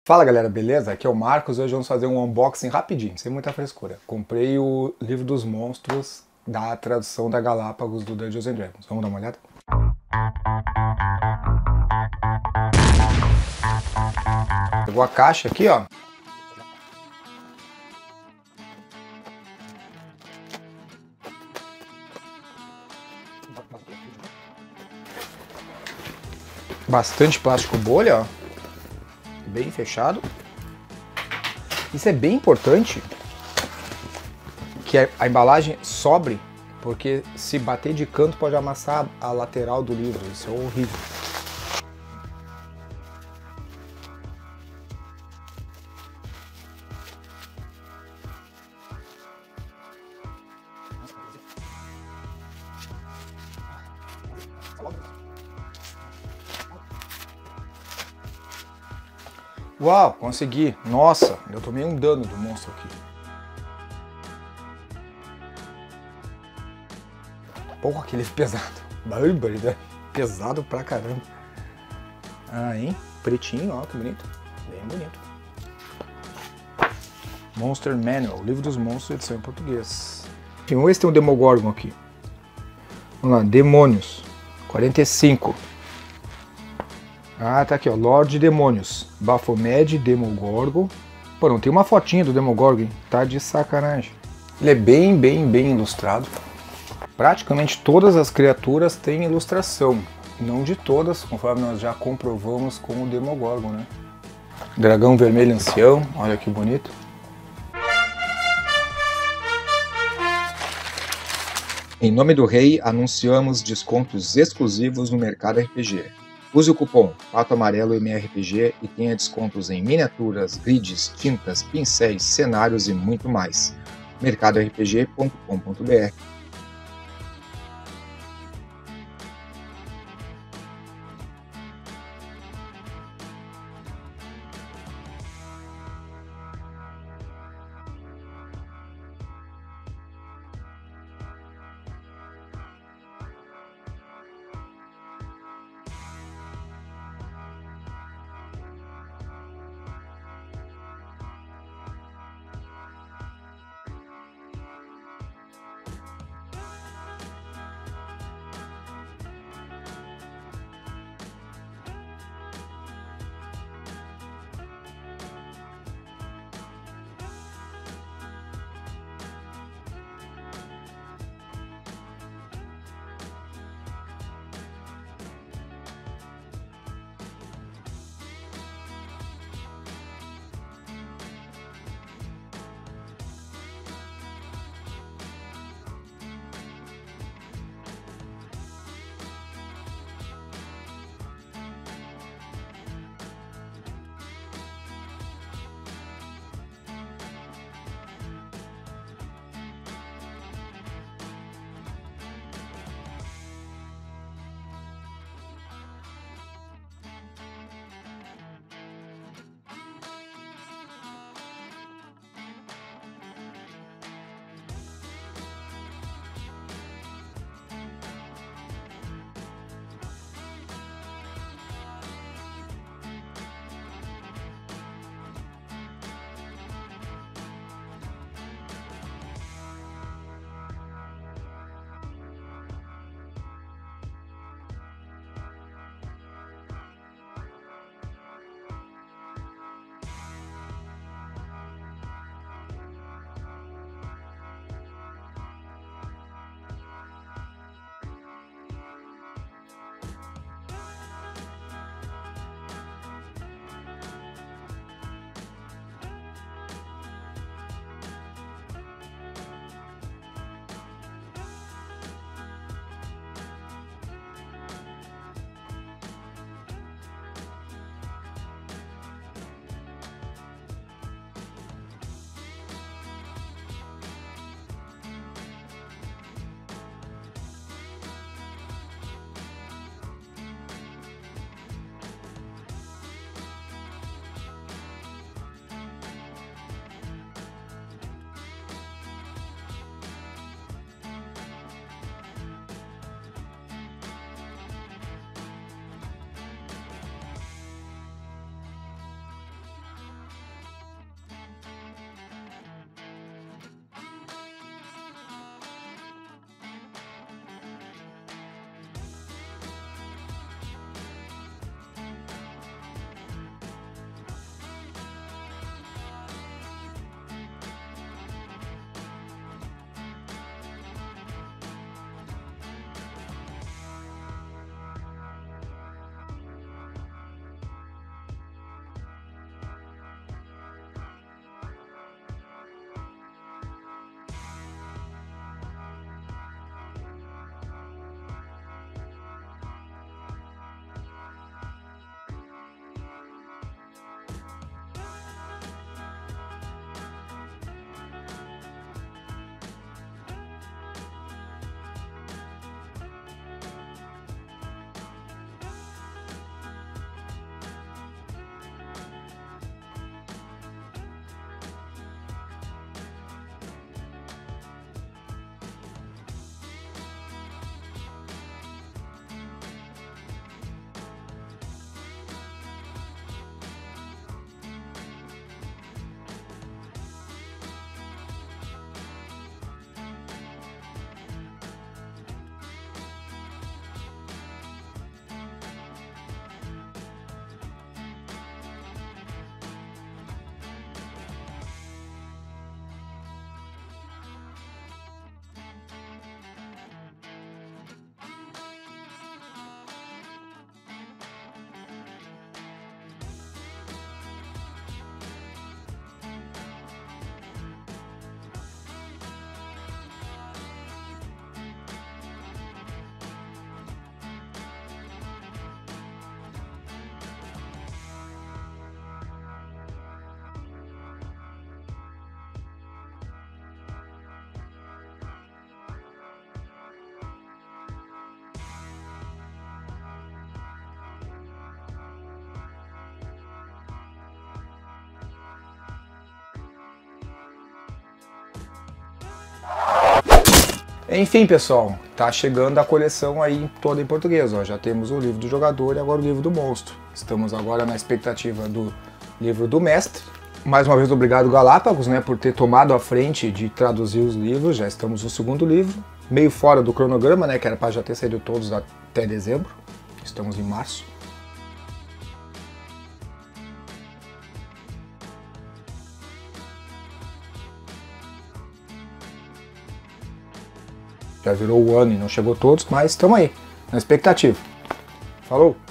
Fala galera, beleza? Aqui é o Marcos. Hoje vamos fazer um unboxing rapidinho, sem muita frescura. Comprei o livro dos monstros da tradução da Galápagos do Dungeons and Dragons. Vamos dar uma olhada? Pegou a caixa aqui, ó. Bastante plástico bolha, ó. Bem fechado. Isso é bem importante, que a embalagem sobre, porque se bater de canto pode amassar a lateral do livro. Isso é horrível. Uau, consegui! Nossa, eu tomei um dano do monstro aqui. Porra, aquele pesado. Barbaridade. Pesado pra caramba. Ah, hein? Pretinho, ó, que bonito. Bem bonito. Monster Manual, livro dos monstros, edição em português. Vamos ver se tem um Demogorgon aqui. Vamos lá, Demônios. 45. Ah, tá aqui, ó. Lorde Demônios. Baphomet, Demogorgon. Pô, não tem uma fotinha do Demogorgon, hein? Tá de sacanagem. Ele é bem ilustrado. Praticamente todas as criaturas têm ilustração. Não de todas, conforme nós já comprovamos com o Demogorgon, né? Dragão vermelho ancião, olha que bonito. Em nome do rei, anunciamos descontos exclusivos no mercado RPG. Use o cupom Pato Amarelo MRPG e tenha descontos em miniaturas, grids, tintas, pincéis, cenários e muito mais. mercadorpg.com.br. Enfim, pessoal, tá chegando a coleção aí toda em português, ó. Já temos o livro do jogador e agora o livro do monstro. Estamos agora na expectativa do livro do mestre. Mais uma vez, obrigado Galápagos, né, por ter tomado a frente de traduzir os livros. Já estamos no segundo livro, meio fora do cronograma, né, que era para já ter saído todos até dezembro. Estamos em março. Já virou o ano e não chegou todos, mas estamos aí, na expectativa. Falou!